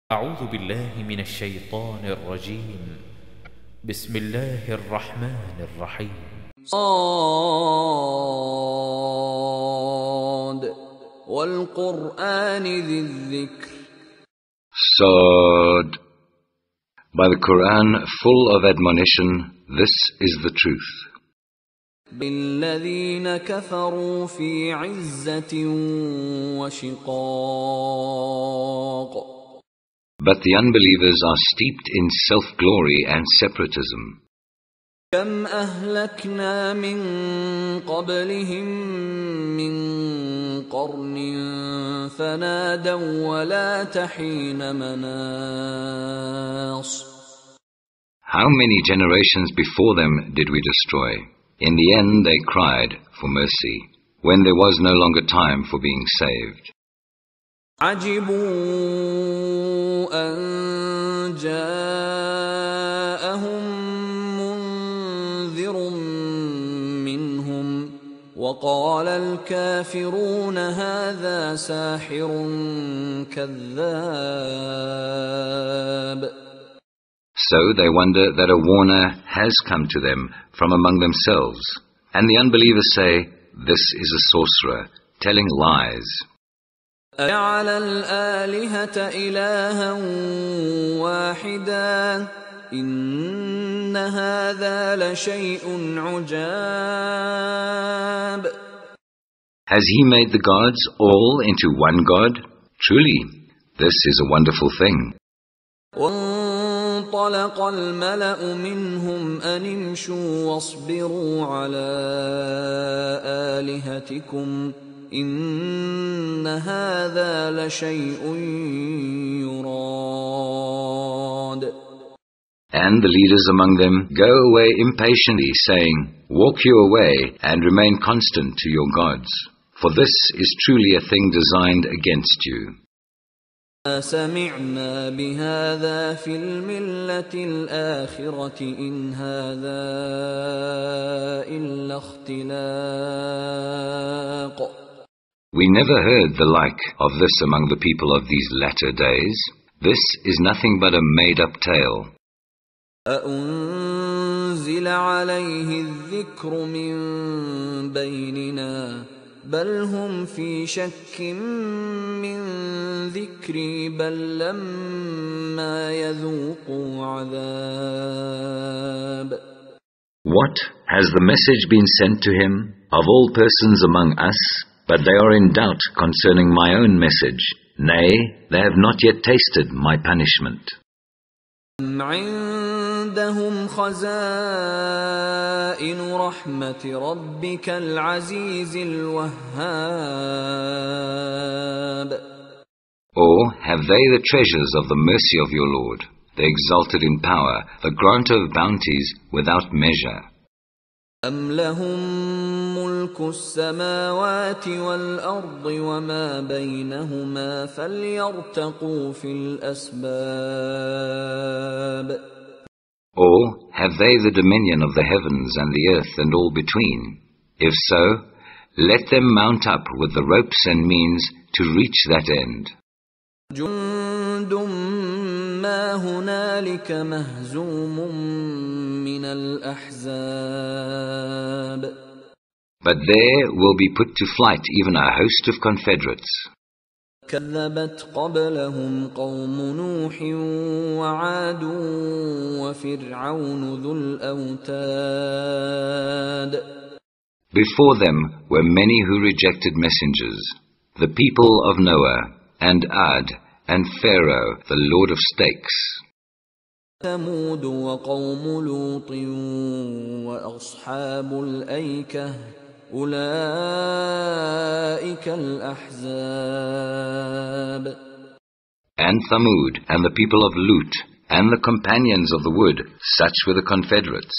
أعوذ بالله من الشيطان الرجيم. بسم الله الرحمن الرحيم. صاد والقرآن ذي الذكر. Sad. By the Quran, full of admonition, this is the truth. بالذين كفروا في عزة وشقاق. But the unbelievers are steeped in self-glory and separatism. كم أهلكنا من قبلهم من قرن فنادوا ولا تحين مناص. How many generations before them did we destroy? In the end they cried for mercy, when there was no longer time for being saved. عجبوا أن جاءهم منذر منهم وقال الكافرون هذا ساحر كذاب. So they wonder that a warner has come to them from among themselves, and the unbelievers say, this is a sorcerer, telling lies. أَجَعَلَ الْآلِهَةَ إِلَٰهًا وَاحِدًا إِنَّ هَٰذَا لَشَيْءٌ عُجَابٌ. Has he made the gods all into one God? Truly, this is a wonderful thing. وانطلق الملأ منهم أن امشوا واصبروا على آلهتكم إن هذا لشيء يراد. And the leaders among them go away impatiently, saying, walk you away and remain constant to your gods, for this is truly a thing designed against you. سمعنا بهذا في الملة الآخرة إن هذا إلا اختلاق. We never heard the like of this among the people of these latter days. This is nothing but a made-up tale. أأنزل عليه الذكر من بيننا بل هم في شك من ذكري بل لما يذوقوا عذاب. What? Has the message been sent to him of all persons among us? But they are in doubt concerning my own message. Nay, they have not yet tasted my punishment. عندهم خزائن رحمة ربك العزيز الوهاب. Or have they the treasures of the mercy of your Lord, the exalted in power, the granter of bounties without measure? أم لهم ملك السماوات والأرض وما بينهما فليرتقوا في الأسباب. Or have they the dominion of the heavens and the earth and all between? If so, let them mount up with the ropes and means to reach that end. جند ما هنالك مهزوم من الأحزاب. But there will be put to flight even a host of confederates. كذبت قبلهم قوم نوح وعاد وفرعون ذو الأوتاد. Before them were many who rejected messengers, the people of Noah, and Ad, and Pharaoh, the lord of stakes. ثمود وقوم لوط وأصحاب الأيكة أولئك الأحزاب. And Thamud, and the people of Lut, and the companions of the wood, such were the confederates.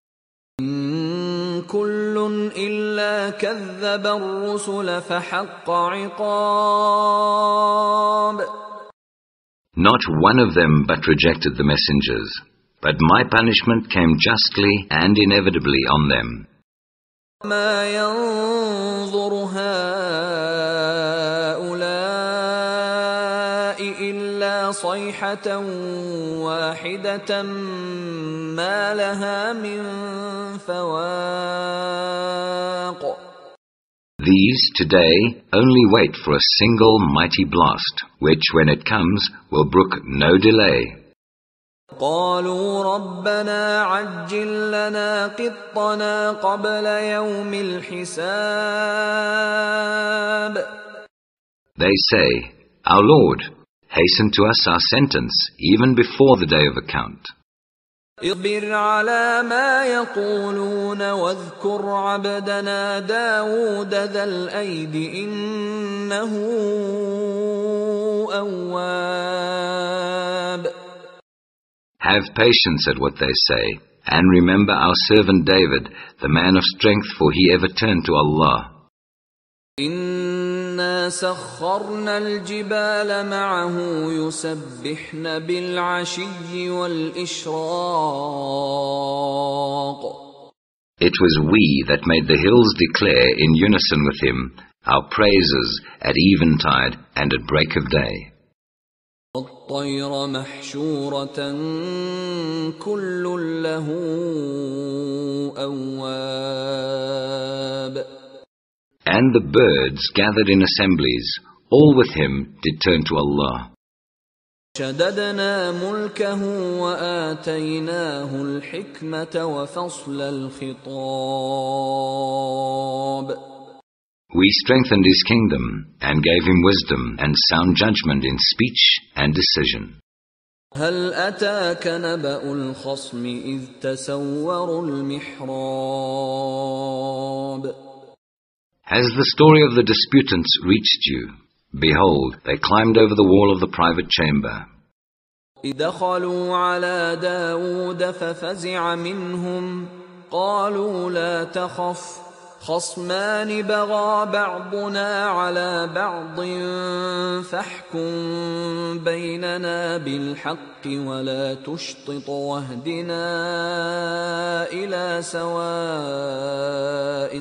إن كل إلا كذب الرسل فحق عقاب. Not one of them but rejected the messengers, but my punishment came justly and inevitably on them. ما ينظر هؤلاء إلا إلا صيحة واحدة ما لها من فواق. These today only wait for a single mighty blast, which when it comes will brook no delay. قالوا ربنا عجل لنا قطنا قبل يوم الحساب. They say, Our Lord, hasten to us our sentence, even before the day of account. اصبر على ما يقولون واذكر عبدنا داود ذا الأيد إنه أواب. Have patience at what they say, and remember our servant David, the man of strength, for he ever turned to Allah. إنا سخرنا الجبال معه يسبحن بالعشي والإشراق. It was we that made the hills declare in unison with him our praises at eventide and at break of day. والطير محشورة كل له أواب. And the birds gathered in assemblies, all with him did turn to Allah. شددنا ملكه وآتيناه الحكمة وفصل الخطاب. We strengthened his kingdom and gave him wisdom and sound judgment in speech and decision. هل أتاك نبأ الخصم إذ تسوروا المحراب. Has the story of the disputants reached you? Behold, they climbed over the wall of the private chamber. إذ دخلوا على داود ففزع منهم قالوا لا تخف خصمان بغى بعضنا على بعض فاحكم بيننا بالحق ولا تشطط واهدنا إلى سواء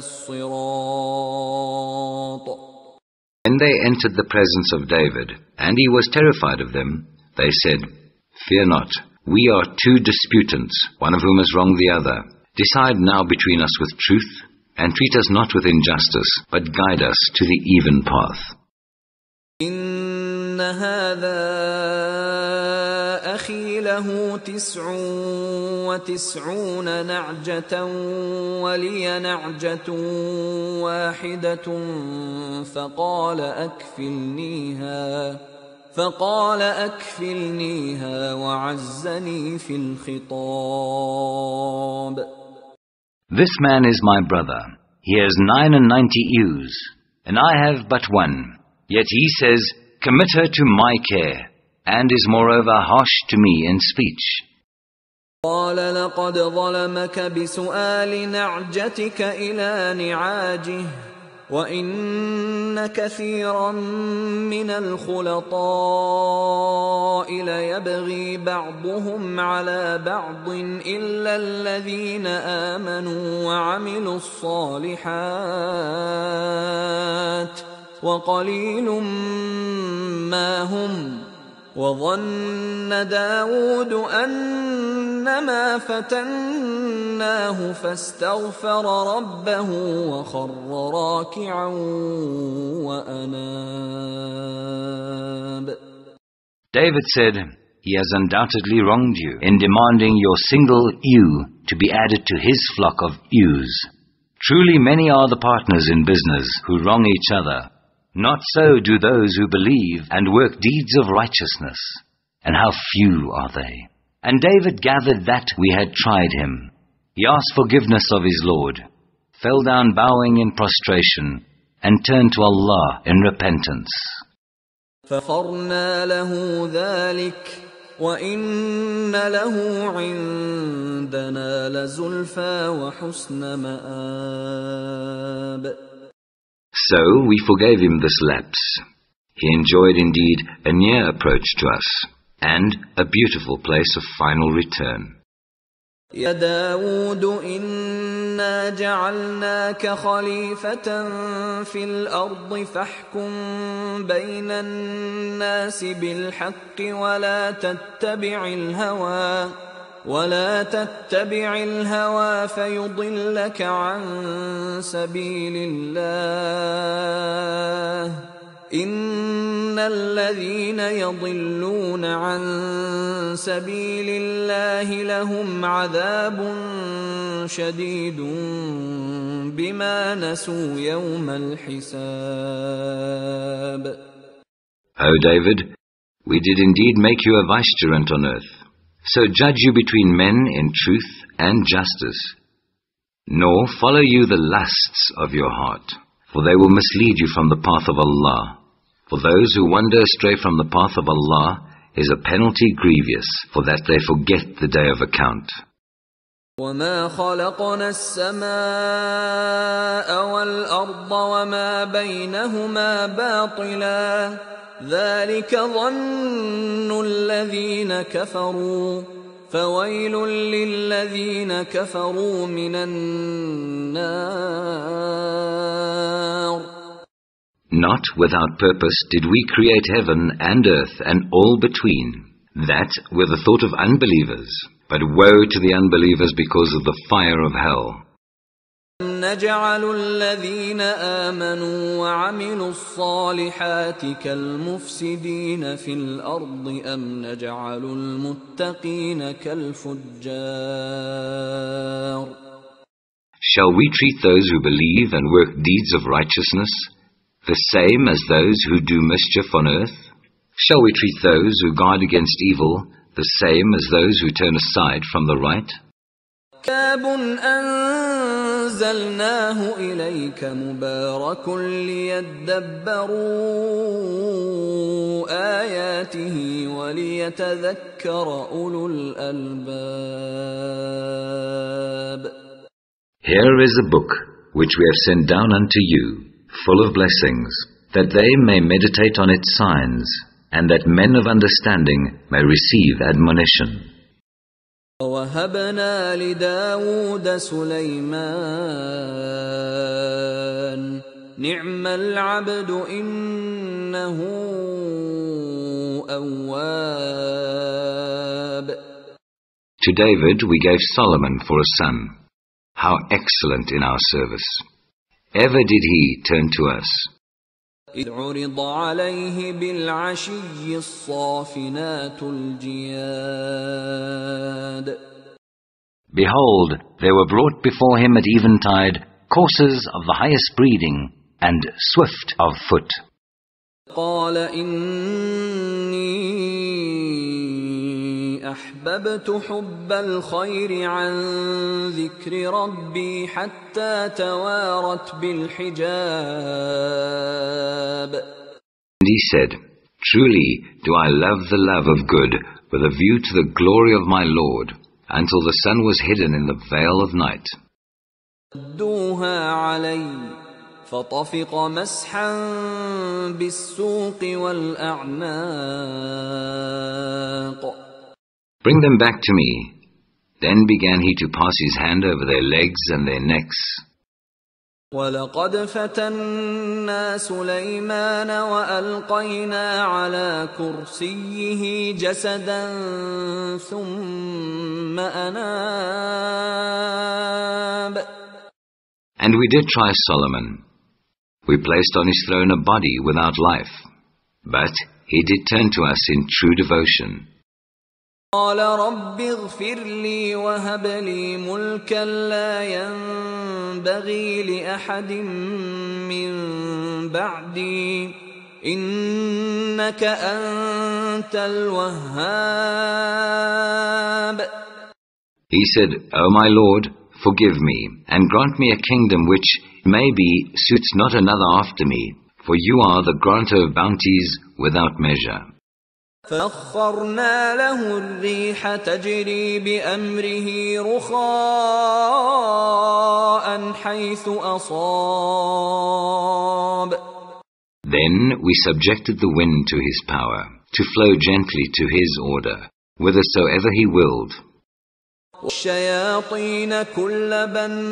الصراط. When they entered the presence of David, and he was terrified of them, they said, Fear not, we are two disputants, one of whom has wronged the other. Decide now between us with truth, and treat us not with injustice, but guide us to the even path. إن هذا أخي له 99 نعجة ولي نعجة واحدة فقال أكفلنيها وعزني في الخطاب. This man is my brother. He has 99 ewes, and I have but one. Yet he says, Commit her to my care, and is moreover harsh to me in speech. قال لقد ظلمك بسؤال نعجتك إلى نعاجه وإن كثيرا من الخلطاء ليبغي بعضهم على بعض إلا الذين آمنوا وعملوا الصالحات وقليل ما هم. وظن داود أنما فتناه فاستغفر ربه وخر راكعا وأناب. David said, He has undoubtedly wronged you in demanding your single ewe to be added to his flock of ewes. Truly many are the partners in business who wrong each other. Not so do those who believe and work deeds of righteousness. And how few are they? And David gathered that we had tried him. He asked forgiveness of his Lord, fell down bowing in prostration, and turned to Allah in repentance. فَغَفَرْنَا لَهُ ذَلِكَ وَإِنَّ لَهُ عِندَنَا لَزُلْفَى وَحُسْنَ مَآبٍ. So we forgave him this lapse. He enjoyed indeed a near approach to us, and a beautiful place of final return. يا داود إنا جعلناك خليفة في الأرض فاحكم بين الناس بالحق ولا تتبع الهوى فيضلك عن سبيل الله إن الذين يضلون عن سبيل الله لهم عذاب شديد بما نسوا يوم الحساب. O David, we did indeed make you a vicegerent on earth. So judge you between men in truth and justice. Nor follow you the lusts of your heart, for they will mislead you from the path of Allah. For those who wander astray from the path of Allah is a penalty grievous, for that they forget the day of account. وَمَا خَلَقْنَا السَّمَاءَ وَالْأَرْضَ وَمَا بَيْنَهُمَا بَاطِلًا ذَلِكَ ظَنُّ الَّذِينَ كَفَرُوا فَوَيْلٌ لِّلَّذِينَ كَفَرُوا مِنَ النَّارِ. Not without purpose did we create heaven and earth and all between, that with the thought of unbelievers, but woe to the unbelievers because of the fire of hell. نجعل الذين آمنوا وعملوا الصالحات كالمفسدين في الأرض أم نجعل المتقين كالفجار. Shall we treat those who believe and work deeds of righteousness the same as those who do mischief on earth? Shall we treat those who guard against evil the same as those who turn aside from the right? كتاب أنزلناه إليك مبارك ليدبروا آياته وليتذكر أولو الألباب. Here is a book which we have sent down unto you, full of blessings, that they may meditate on its signs, and that men of understanding may receive admonition. وَوَهَبْنَا لِدَاوُودَ سُلَيْمَانَ نِعْمَ الْعَبْدُ إِنَّهُ أَوَّابٌ. To David we gave Solomon for a son. How excellent in our service! Ever did he turn to us. إِذْ عُرِضَ عَلَيْهِ بِالْعَشِيِّ الصَّافِنَاتُ الْجِيَادُ. Behold, there were brought before him at eventide coursers of the highest breeding and swift of foot. قال إني أحببت حب الخير عن ذكر ربي حتى توارت بالحجاب. And he said, Truly do I love the love of good with a view to the glory of my Lord, until the sun was hidden in the veil of night. ردوها علي فطفق مسحا بالسوق والأعناق. Bring them back to me. Then began he to pass his hand over their legs and their necks. وَلَقَدْ فَتَنَّا سُلَيْمَانَ وَأَلْقَيْنَا عَلَى كُرْسِيِّهِ جَسَدًا ثُمَّ أَنَابَ. And we did try Solomon. We placed on his throne a body without life, but he did turn to us in true devotion. قال رب اغفر لي وهب لي ملكا لا ينبغي لأحد من بعدي إنك أنت الوهاب. He said, O my Lord, forgive me, and grant me a kingdom which, maybe, suits not another after me, for you are the granter of bounties without measure. فَسَخَّرْنَا لَهُ الرِّيحَ تَجْرِي بِأَمْرِهِ رُخَاءً حَيْثُ أَصَابَ. Then we subjected the wind to his power, to flow gently to his order, whithersoever he willed. والشياطين كل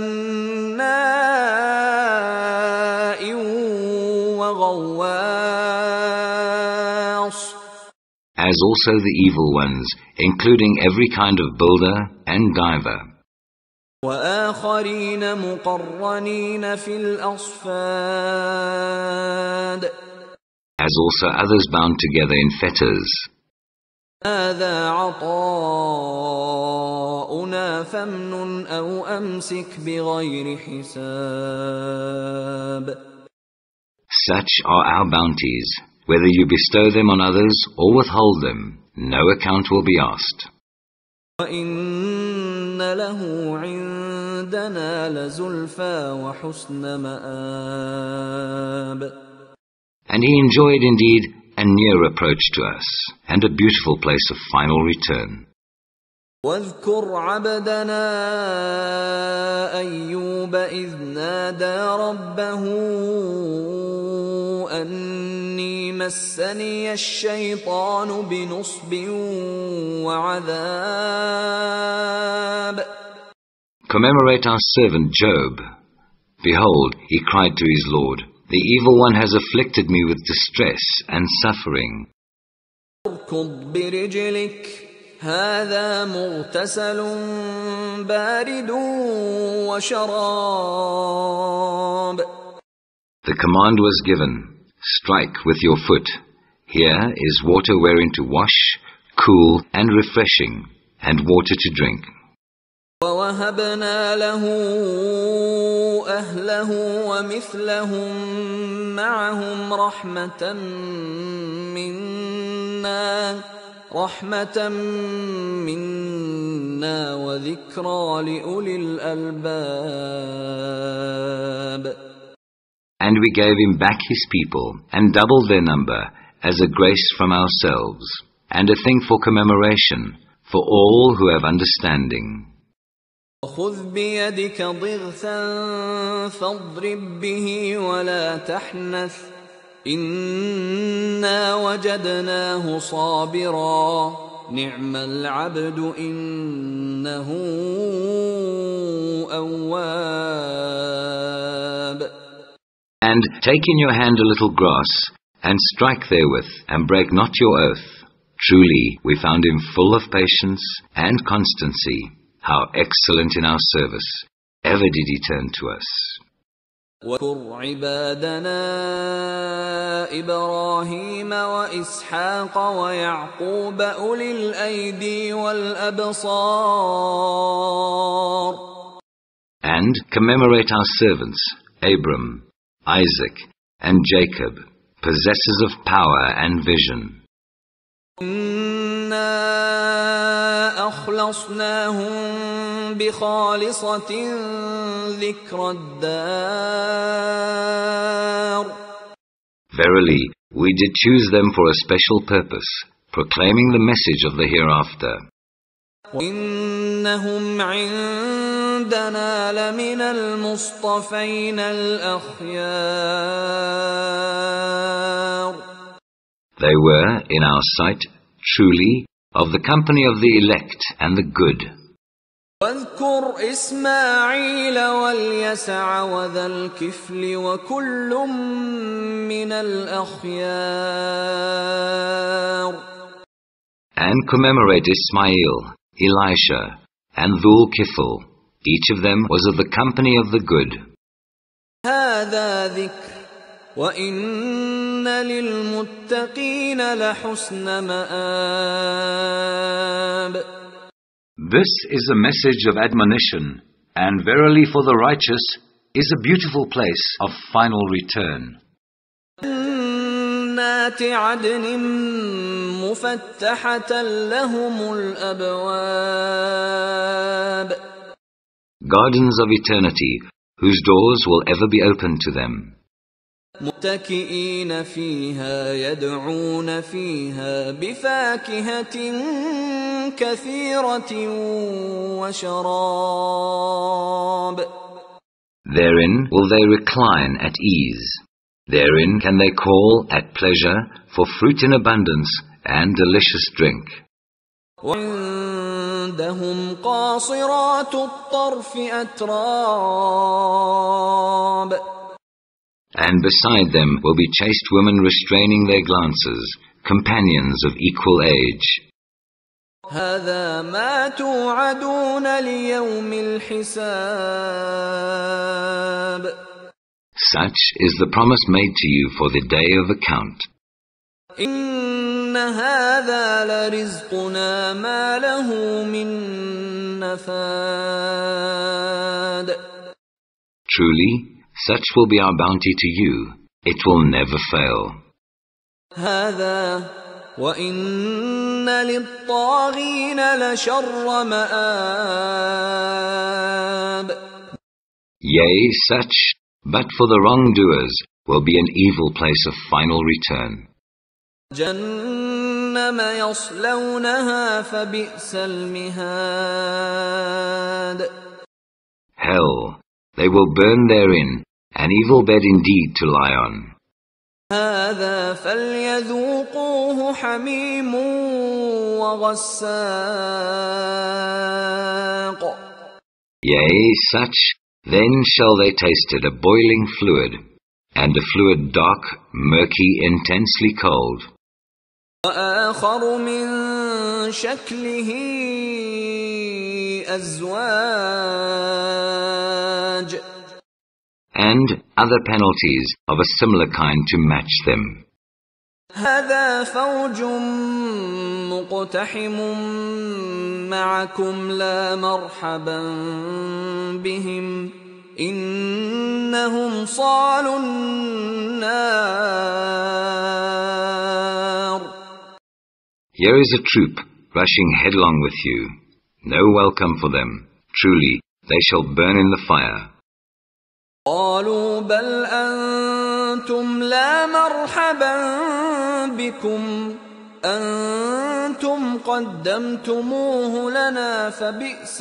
بناء وغواص. As also the evil ones, including every kind of builder and diver. وآخرين مقرنين في الأصفاد. As also others bound together in fetters. هذا عطاؤنا فامنن أو أمسك بغير حساب. Such are our bounties. Whether you bestow them on others or withhold them, no account will be asked. وَإِنَّ لَهُ عِندَنَا لَزُلْفَىٰ وَحُسْنَ مَآبٍ. And he enjoyed indeed a near approach to us, and a beautiful place of final return. واذكر عبدنا أيوب إذ نادى ربه أني مسني الشيطان بنصب وعذاب. Commemorate our servant Job. Behold, he cried to his Lord, the evil one has afflicted me with distress and suffering. اركض برجلك هذا مغتسل بارد وشراب. The command was given, strike with your foot. Here is water wherein to wash, cool and refreshing, and water to drink. ووهبنا له أهله ومثلهم معهم رحمة منا وذكرى لأولي الألباب. And we gave him back his people, and doubled their number, as a grace from ourselves, and a thing for commemoration, for all who have understanding. خذ بيدك ضغثا فاضرب به ولا تحنث إنا وجدناه صابرا نعم العبد إنه أواب. And take in your hand a little grass, and strike therewith, and break not your oath. Truly, we found him full of patience and constancy. How excellent in our service. Ever did he turn to us. واذكر عبادنا إبراهيم وإسحاق ويعقوب أولي الأيدي والأبصار. And commemorate our servants, Abram, Isaac, and Jacob, possessors of power and vision. أخلصناهم بخالصة ذكر الدار. Verily, we did choose them for a special purpose, proclaiming the message of the hereafter. وإنهم عندنا لمن المصطفين الأخيار. They were, in our sight, truly, of the company of the elect and the good. واذكر إسماعيل واليسع وذا الكفل وكل من الأخيار. And commemorate Ismail, Elisha, and Dhul Kifl. Each of them was of the company of the good. هذا ذكر وإن للمتقين لحسن مآب. This is a message of admonition, and verily for the righteous is a beautiful place of final return. جنات عدن مفتحة لهم الأبواب. Gardens of eternity, whose doors will ever be open to them. متكئين فيها يدعون فيها بفاكهة كثيرة وشراب. Therein will they recline at ease. Therein can they call at pleasure for fruit in abundance and delicious drink. وعندهم قاصرات الطرف أتراب. And beside them will be chaste women restraining their glances, companions of equal age. هذا ما توعدون ليوم الحساب. Such is the promise made to you for the day of account. إن هذا لرزقنا ما له من نفاد. Truly, such will be our bounty to you. It will never fail. هذا وإن للطاغين لشر مآب. Yea, such, but for the wrongdoers, will be an evil place of final return. جهنم يصلونها فبئس المهاد. Hell, they will burn therein, an evil bed indeed to lie on. هذا فليذوقوه حميم وغساق. Yea, such, then shall they taste it, a boiling fluid, and a fluid dark, murky, intensely cold. وآخر من شكله أزواج. And other penalties of a similar kind to match them. هذا فوج مقتحم معكم لا مرحبا بهم إنهم صالوا النار. Here is a troop rushing headlong with you. No welcome for them. Truly, they shall burn in the fire. قالوا بل أنتم لا مرحبا بكم أنتم قدمتموه لنا فبئس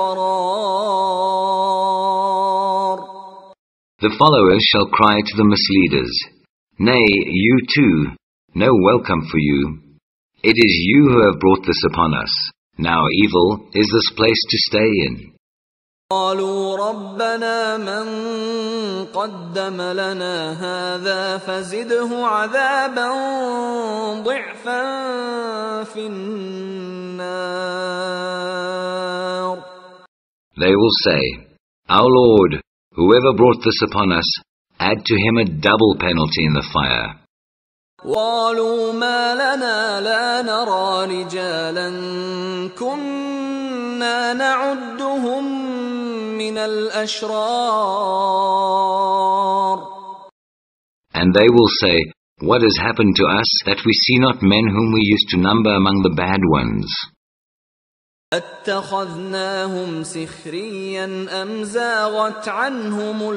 القرار. The followers shall cry to the misleaders, Nay, you too, no welcome for you. It is you who have brought this upon us. Now evil is this place to stay in. قالوا ربنا من قدم لنا هذا فزده عذابا ضعفا في النار. They will say, Our Lord, whoever brought this upon us, add to him a double penalty in the fire. قالوا ما لنا لا نرى رجالا كنا نعدهم من الأشرار. And they will say, What has happened to us that we see not men whom we used to number among the bad ones? أتخذناهم سخريا أم زاغت عنهم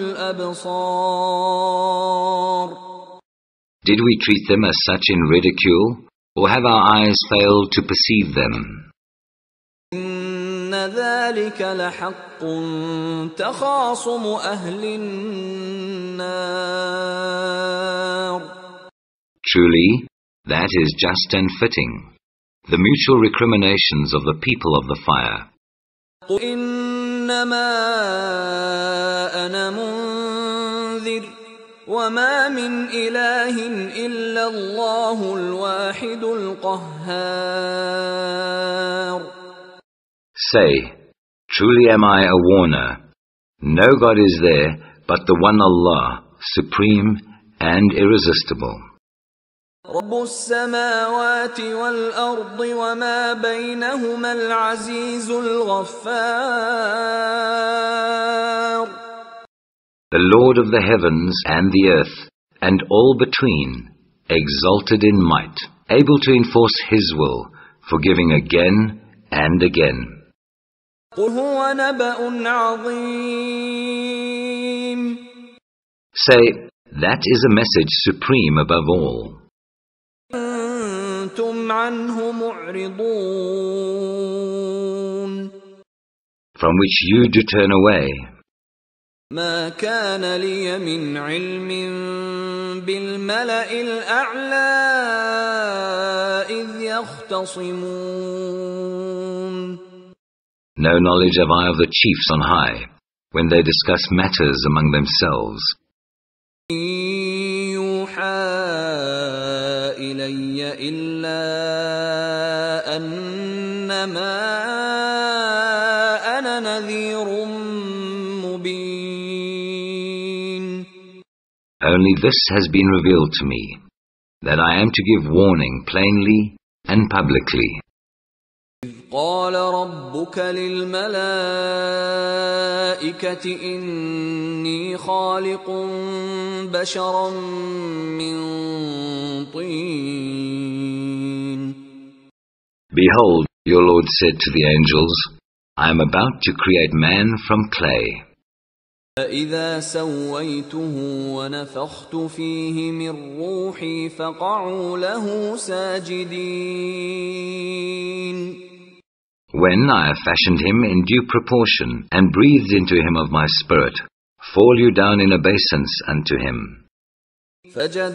الأبصار. Did we treat them as such in ridicule, or have our eyes failed to perceive them? إن ذلك لحق تخاصم أهل النار. Truly, that is just and fitting, the mutual recriminations of the people of the fire. قل إنما أنا منذر وما من إله إلا الله الواحد القهار. Say, Truly am I a warner. No God is there but the one Allah, supreme and irresistible. رب السماوات والأرض وما بينهما العزيز الغفار. The Lord of the heavens and the earth, and all between, exalted in might, able to enforce His will, forgiving again and again. قل هو نبأ عظيم. Say, that is a message supreme above all. أنتم عنه معرضون. From which you do turn away. ما كان لي من علم بالملأ الأعلى إذ يختصمون. no knowledge have I of the chiefs on high, when they discuss matters among themselves. يوحى إلي إلا أنما أنا نذير مبين. Only this has been revealed to me, that I am to give warning plainly and publicly. قال ربك للملائكة إني خالق بشرا من طين. Behold, your Lord said to the angels, I am about to create man from clay. فإذا سويته ونفخت فيه من روحي فقعوا له ساجدين. When I have fashioned him in due proportion and breathed into him of my spirit, fall you down in obeisance unto him. فسجد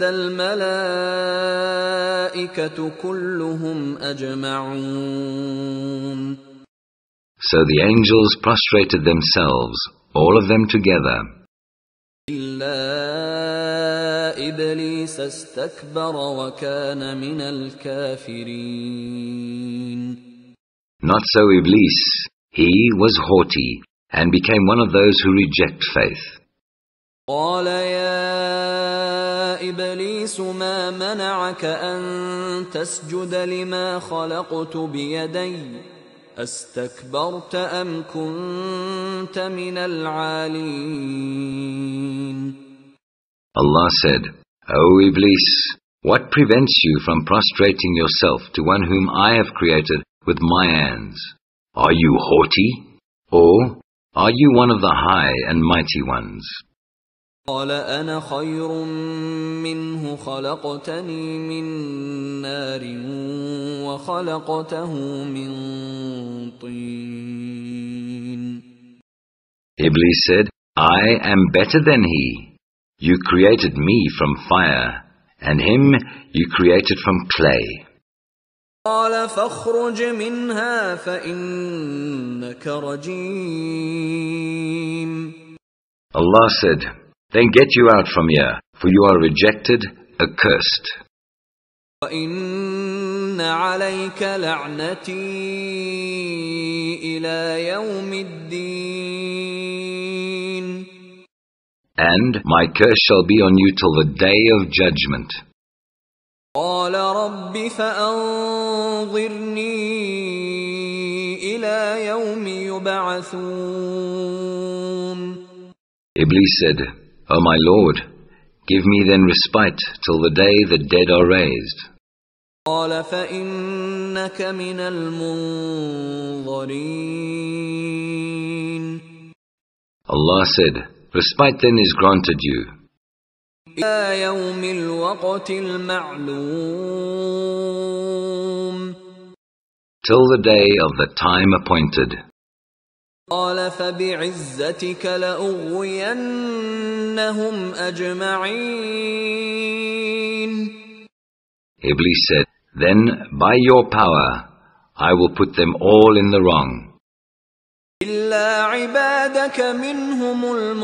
الملائكة كلهم أجمعون. So the angels prostrated themselves, all of them together. إلا إبليس استكبر وكان من الكافرين. Not so Iblis. He was haughty and became one of those who reject faith. قال يا إبليس ما منعك أن تسجد لما خلقت بيدي أستكبرت أم كنت من العالين. Allah said, O Iblis, what prevents you from prostrating yourself to one whom I have created with my hands? Are you haughty? Or are you one of the high and mighty ones? قال أنا خير منه خلقتني من نار وخلقته من طين. Iblis said, I am better than he. You created me from fire, and him you created from clay. قال فاخرج منها فإنك رجيم. Allah said, then get you out from here, for you are rejected, accursed. وإن عليك لعنتي إلى يوم الدين. And my curse shall be on you till the day of judgment. قال رب فأنظرني إلى يوم يبعثون. Iblis said, O my Lord, give me then respite till the day the dead are raised. قال فإنك من المنظرين. Allah said, respite then is granted you. إلى يوم الوقت المعلوم. Till the day of the time appointed. قال فبعزتك لأغوينهم أجمعين. Iblis said, then by your power I will put them all in the wrong. إلا عبادك منهم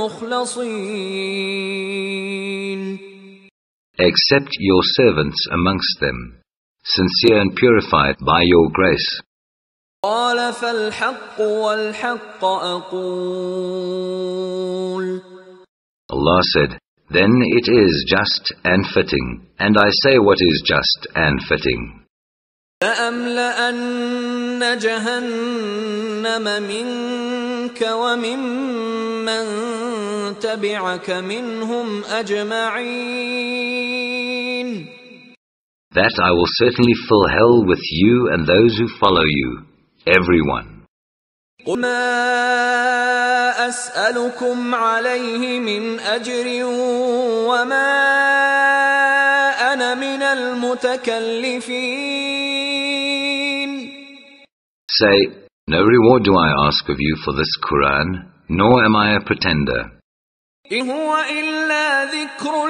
المخلصين. Except your servants amongst them, sincere and purified by your grace. قال فالحق والحق أقول. Allah said, then it is just and fitting, and I say what is just and fitting. لأملأن جهنم منك وممن تبعك منهم أجمعين. That I will certainly fill hell with you and those who follow you, everyone. قل ما أسألكم عليه من أجر وما أنا من المتكلفين. Say, no reward do I ask of you for this Quran, nor am I a pretender. إن هو إلا ذكر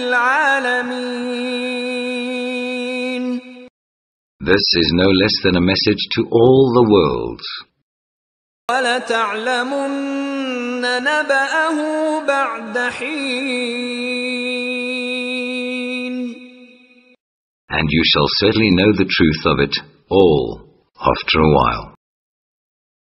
للعالمين. This is no less than a message to all the worlds. وَلَتَعْلَمُنَّ نَبَأَهُ بَعْدَ حِينٍ. And you shall certainly know the truth of it all after a while.